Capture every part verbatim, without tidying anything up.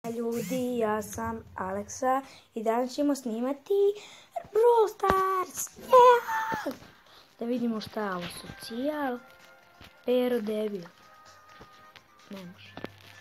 ljudi, ja sam Aleksa i danas ćemo snimati Brawl Stars. Yeah! Da vidimo šta je ovo socijal. Pero debil. Ne može.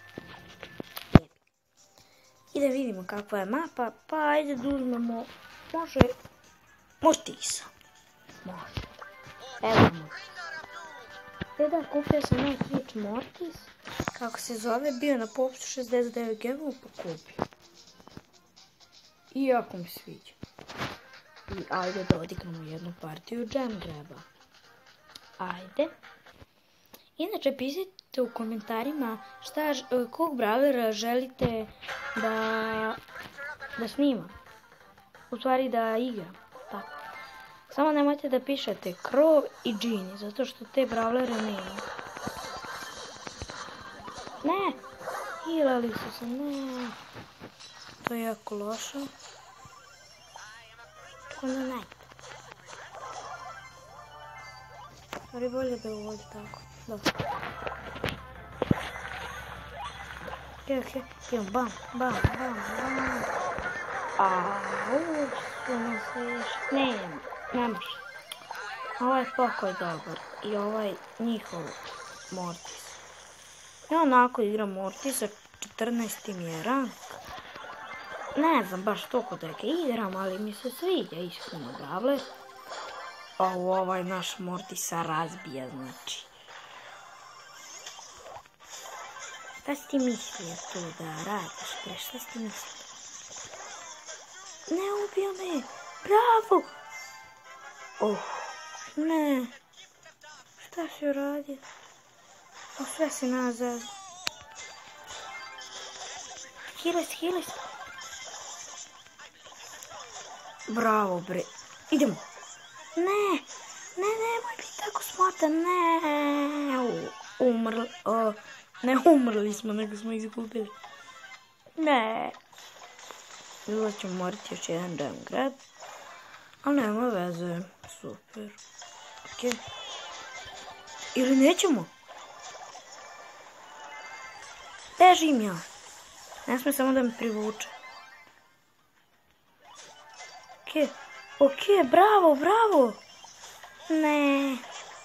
I da vidimo kakva je mapa, pa ajde da uzmemo, može, Mortisa. Može. Evo može. E da, kupio sam ovaj ključ Mortis, kako se zove, bio na popustu šezdeset devet gemova, pa kupio. I jako mi sviđa. I ajde da odigramo jednu partiju Jam Graba. Ajde. Inače, pišite u komentarima šta, kog brawlera želite da, da snimam. U stvari da igram. Tako. Samo nemojte da pišete Krov i Genie, zato što te brawlere nema. Ne! Hilali su se, ne. To je jako loše. Tako da ne. Ali bolje da ovo ovdje tako. Dobro. Ok, ok. Idemo, bam, bam, bam, bam. Auuu, su nas još. Ne, ne može. Ovaj pokoj dobar. I ovaj njihov Mortis. Ja onako igram Mortisa, četrnaesti mi je rank. Ne znam baš toliko da ga igram, ali mi se sviđa iskreno brawler. A ovaj naš Mortisa razbija, znači. Šta si ti mislio tu da radiš, bre? Šta si ti mislio? Ne ubio me! Bravo! Oh, ne. Šta si uradio? O, sve si nazad. Hiles, hiles. Bravo, bre. Idemo. Ne, ne, nemoj biti tako smotan, ne. Umrli, o, ne umrli smo, nego smo izgubili. Ne. Bilo ćemo morati još jedan Jam Grab. Ali nema veze, super. Ok. Ili nećemo? Bežim ja. Ne smije samo da me privuče. Ok, ok, bravo, bravo. Ne.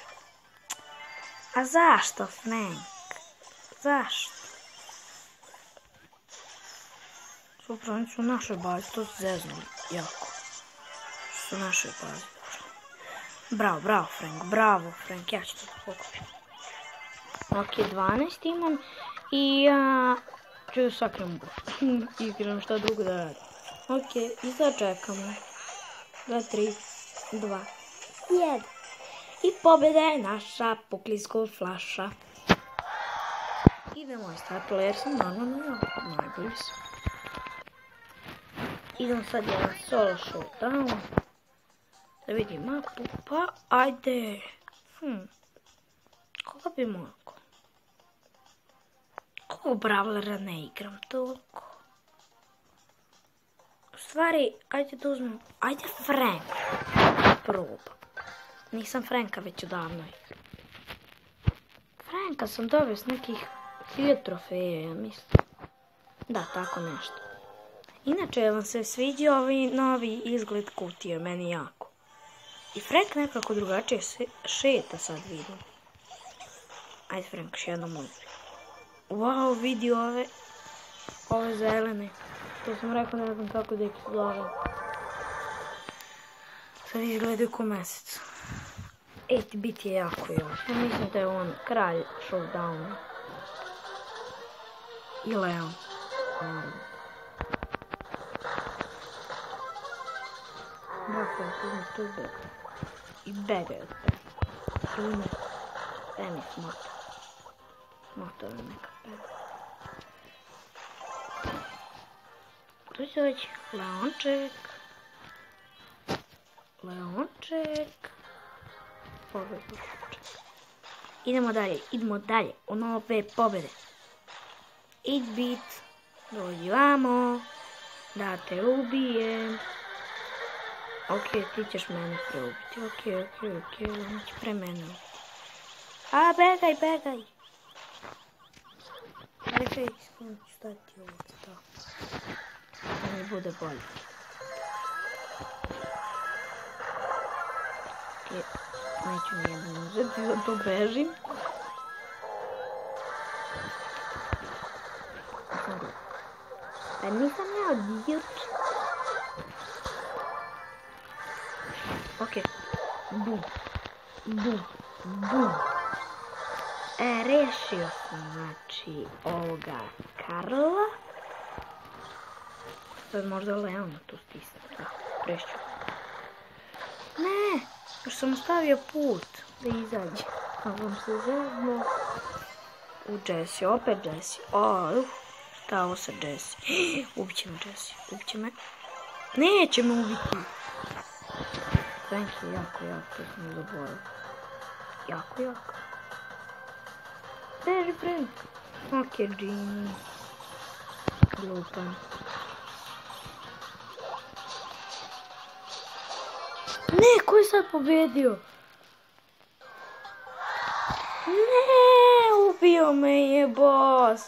A zašto, Frank? Zašto? Super, oni su u našoj bazi, to su zeznuli jako. Što su u našoj bazi. Bravo, bravo, Frank, bravo, Frank, ja ću to pokušati. Ok, dvanaest imam i ja ću sakram igram šta drugo da radim. Ok, i sad čekamo. dva, tri, dva, jedan. I pobjeda je naša, poklisko flaša. Idemo je startila jer sam normalno ja, najbolji sam. Idemo sad jedan solo showdown. Da vidim mapu, pa ajde. Hm. Koga bi mogao? Koga brawlera ne igram toliko? U stvari, ajde da uzmem, ajde Frank. Proba. Nisam Franka već odavno igram. Franka sam dobio s nekih hiljadu trofeja, ja mislim. Da, tako nešto. Inače, vam se sviđa ovaj novi izgled kutije, meni jako. I Frank nekako drugačije šeta sad vidim. Ajde Frank, još jednom uzmi. Wow, vidi ove, ove zelene. To sam rekao, ne znam kako da ih zove. Sad izgledaju ko mesec. osam bit je jako još. Ja mislim da je on kralj showdowna. I Leon. Mm. Dakle, uzmi tu bega. I bega je od tebe. Uzmi. Tenis motor. Motor je neka bega. Tu će doći Leonček. Leonček. Pobjedu. Idemo dalje, idemo dalje. U nove pobjede. osam bit. Dođi vamo. Da te ubijem. Ok, ti ćeš mene preubiti. Ok, ok, ok. On će pre mene ubiti. A, begaj, begaj. Begaj, sklon ću stati ovdje. to. Da mi bude bolje. Neću nijedno uzeti, zato bežim. Pa nisam ja dirt. Ok. Bum. Bum. Bum. E, rešio sam, znači, ovoga Karla. Sad možda Leona tu stisne. Da, rešću. Ne, još sam ostavio put da izađe. A vam se zezno. U Jessie, opet Jessie. O, uf, šta ovo sa Jessie? Ubit će me Jessie, ubit će me. Neće me ubiti. Frank je jako, jako, to sam zaboravio. Jako, jako. Beži, Frank. Ok, Jimmy. Glupan. Ne, ko je sad pobedio? Ne, ubio me je boss.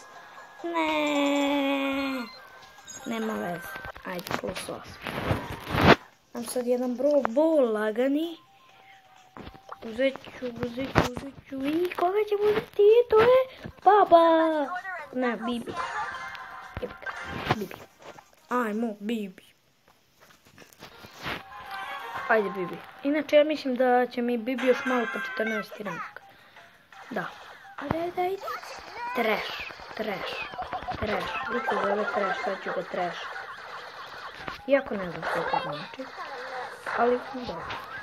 Ne. Nema veze. Ajde, plus osam. Mam sad jedan brawl ball lagani. Uzet ću, uzet ću, uzet ću. I koga ćemo uzeti? To je baba. Ne, Bibi. Bibi. Ajmo, Bibi. Ajde, Bibi. Inače, ja mislim da će mi Bibi još malo po četrnaesti rank. Da. Ajde, ajde, ajde. Trash, trash, trash. Liko zove trash, sad ću ga trash. Iako ne znam što to znači. Ali, da.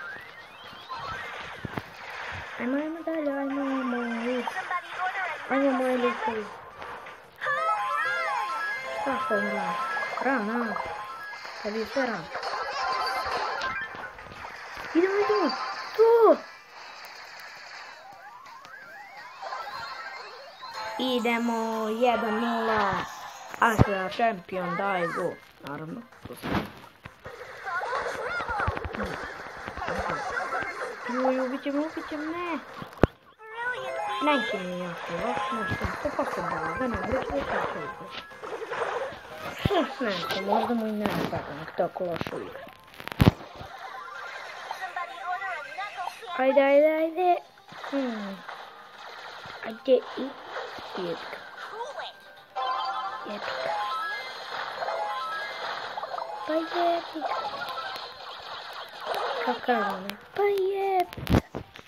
Ajmo, ajmo dalje, ajmo, ajmo. Ajmo, moji likovi. Šta što on rana? Rana. Kad je sve rana. Idemo, idemo. Tu. Idemo, jedan nula. Astra šampion, daj go. Naravno, to sam. Juj, ubit ćemo, ubit ćemo, ne. Neki mi je jako loš, nešto, to pa se bala, da ne ubit ćemo tako igra. Što nešto, možda mu i ne tako, nek tako lošo igra. Ajde, ajde, ajde. Hmm. Ajde i jebika. Jebika. Pa jebika. Kakav ne? Pa jebika.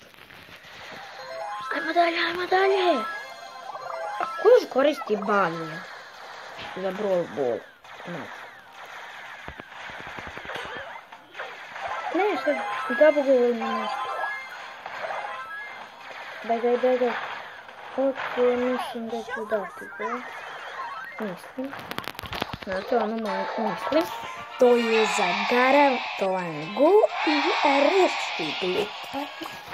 Ajmo dalje, ajmo dalje. A ko još koristi balje? Za brawl ball. Ne. Ne, što da bi govorili nešto. Begaj, begaj. Ok, mislim da ću dati go. Mislim. Znate, ono malo mislim. To je zagarantovan go i resti glupa.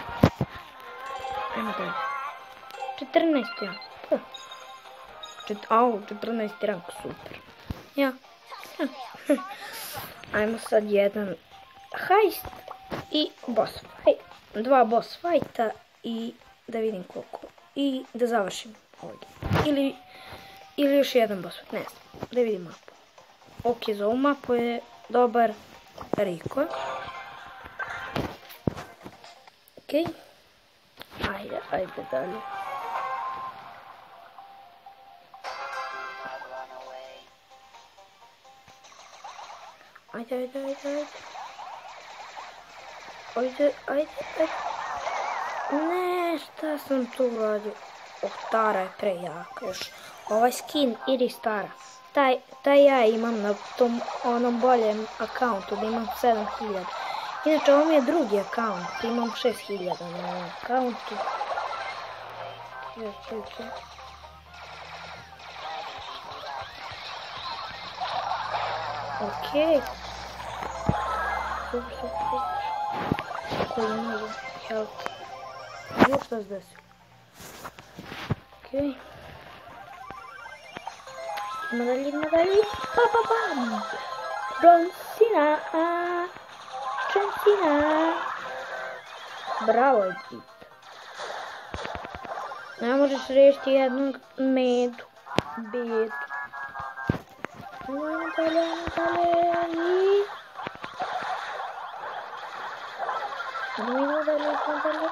Ajmo dalje. četrnaesti rank. Au, četrnaesti rank, super. Ja. Ajmo sad jedan heist i boss fight. Dva boss fighta i da vidim koliko. I da završim ovdje. Ili, ili još jedan boss fight, ne znam. Da vidim mapu. Ok, za ovu mapu je dobar Riko. Ok. Ajde, ajde dalje. Ajde, ajde, ajde, ajde. Ajde, ajde, ajde. Ne, šta sam tu uradio? Oh, Tara je prejaka još. Ovaj skin, idi Tara. Taj, taj ja imam na tom onom boljem akauntu, da imam sedam hiljada. Inače, ovo mi je drugi akaunt, imam šest hiljada na ovom akauntu. Ok. Super, super, super. Koji mogu, help. Gdje šta se desilo? Ok. Idemo dalje, idemo dalje. Pa, pa, pa. John Cena. John Cena. Bravo, Edith. Ne možeš riješiti jednog medu. Bedu. Ajmo, ajmo dalje, ajmo dalje. I... Idemo, idemo dalje, idemo dalje.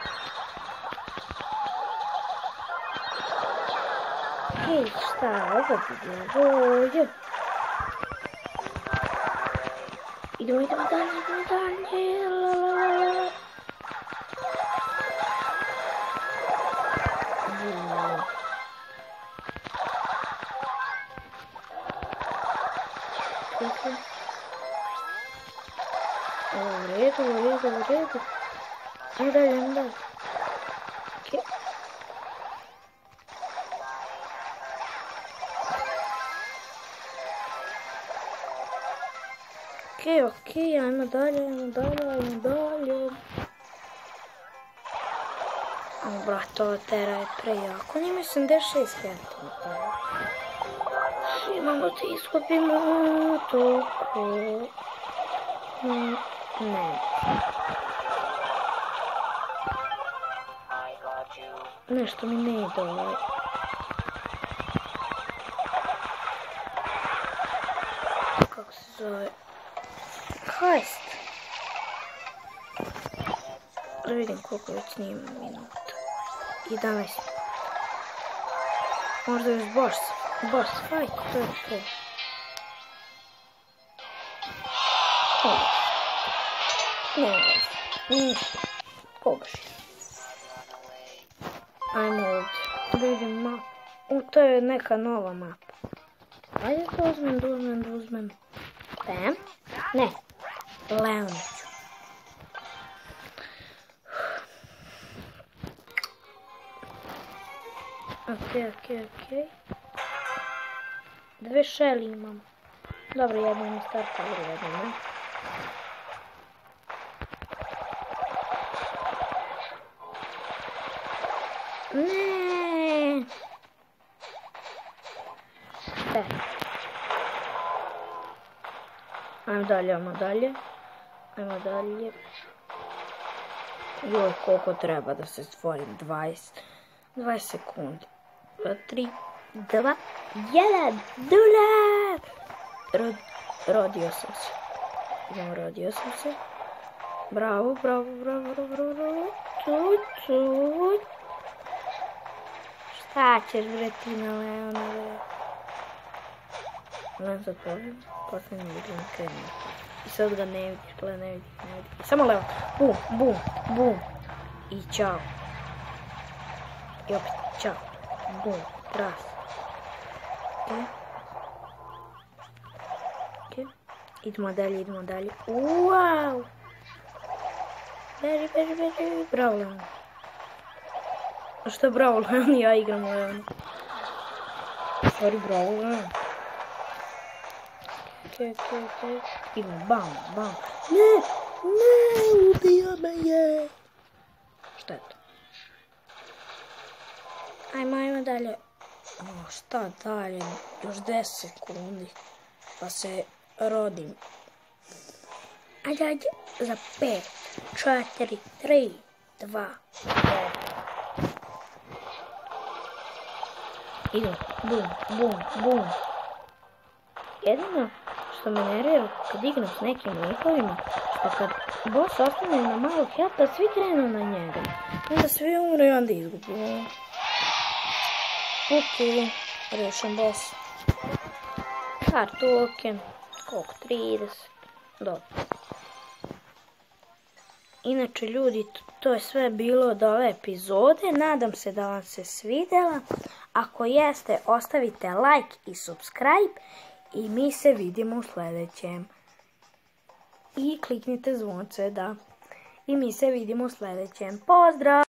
Hej, šta, ovo bi bilo bolje. Idemo, idemo dalje, idemo dalje. Lalalala. U redu, u redu, u redu. Ajmo dalje, ajmo dalje. Okej. Okej, okej, ajmo dalje, ajmo dalje, ajmo dalje. O, brate, ova tera je prejako. Njima je sedamdeset šest hiljada. Imamo da izgubimo toliko. Ne, ne. Nešto mi ne ide ovaj. Kako se zove? Hajst. Da vidim koliko već snimam minuta. jedanaest. Možda još boss. Boss fight, to je to. O. Ne, ništa. Pogaši. Ajmo ovdje. Da vidim mapu. O, to je neka nova mapa. Ajde da uzmem, da uzmem, da uzmem. Bam. Ne. Leoniću. Okej, okej, okej. Dve šeli imam. Dobro, jedna mi starta, jedna ne. Ne. E. Ajmo dalje, ajmo dalje. Ajmo dalje. Joj, koliko treba da se stvorim? dvadeset. dvadeset sekundi. tri, dva, jedan, dolar! Rod, rodio sam se. Idemo, rodio sam se. Bravo, bravo, bravo, bravo, bravo. Cuj, cuj. Šta ćeš, bre, ti na Leona, bre? Leon sad povijem. Posljednji Igram krenuo. I sad ga ne vidiš, gleda, ne vidiš, ne vidiš. I samo Leon. Bum, bum, bum. I čao. I opet, čao. Bum, raz. Okej. Okej. Idemo dalje, idemo dalje. Wow! Beži, beži, beži. Bravo, Leon. A što je bravo, Leon? Ja igram Leon. Sorry, bravo, Leon. Okej, okej, okej. Idemo, bam, bam. Ne! Ne! Ubija me je! Šta je to? Ajmo, ajmo dalje. O, šta dalje? Još deset sekundi. Pa se rodim. Ajde, ajde. Za pet, četiri, tri, dva, jedan. Idem. Bum, bum, bum. Jedino što me nervira kad igram s nekim likovima, pa kad boss ostane na malo helpa, svi krenu na njega. Onda svi umre i onda izgubimo. Ok, rešen boss. Kar token, koliko, trideset, dobro. Inače ljudi, to je sve bilo od ove epizode, nadam se da vam se svidjela. Ako jeste, ostavite like i subscribe i mi se vidimo u sljedećem. I kliknite zvonce, da. I mi se vidimo u sljedećem. Pozdrav!